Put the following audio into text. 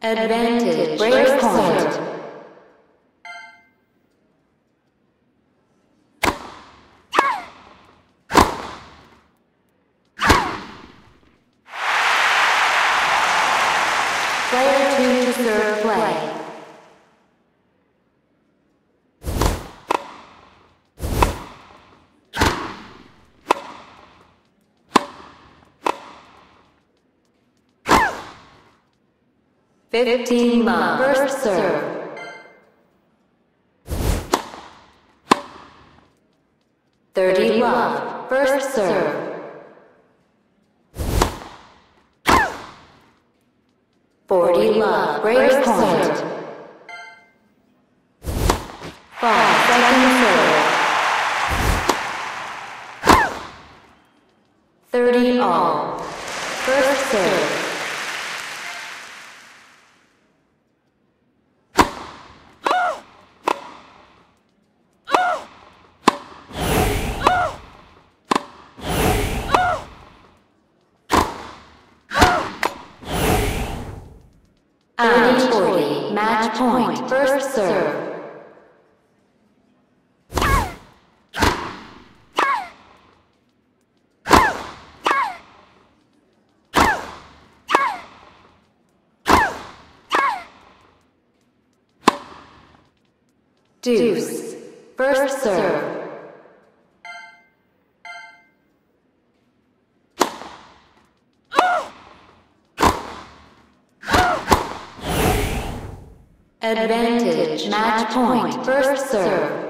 Advantage, break point. Player 2 to serve play. Love, first serve. 30 love, first serve. 40 love, break point. 5 second serve. 30 all, first serve. Out 40, match point, first serve. Deuce, first serve. Advantage, match point, first serve.